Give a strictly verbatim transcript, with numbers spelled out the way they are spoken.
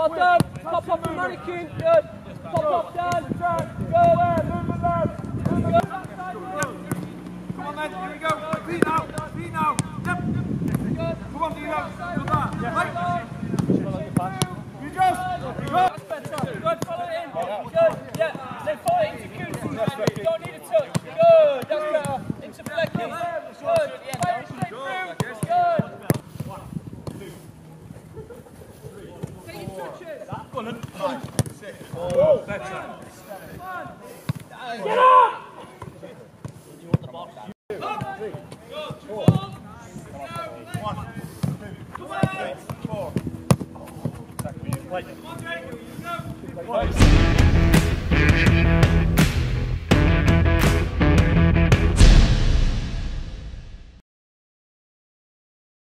Well done. Pop off the mannequin. Good. Pop off, Dan. Good. Move it there. Move it there. Come on then, here we go. Feet now. Feet now. Yep. Come on, Dino. Good that. Right. You just. That's better. Good. Follow it in. Good. Yeah. Then follow it into Coons. You don't need a touch. Good. That's better. Into Flecky. Good. Play it straight through. Good. Take your touches. Go on then. Five. Six. Oh, better. Get up! You want the box? Two, three, four, one, two, three, four. Come on, Jake. Go.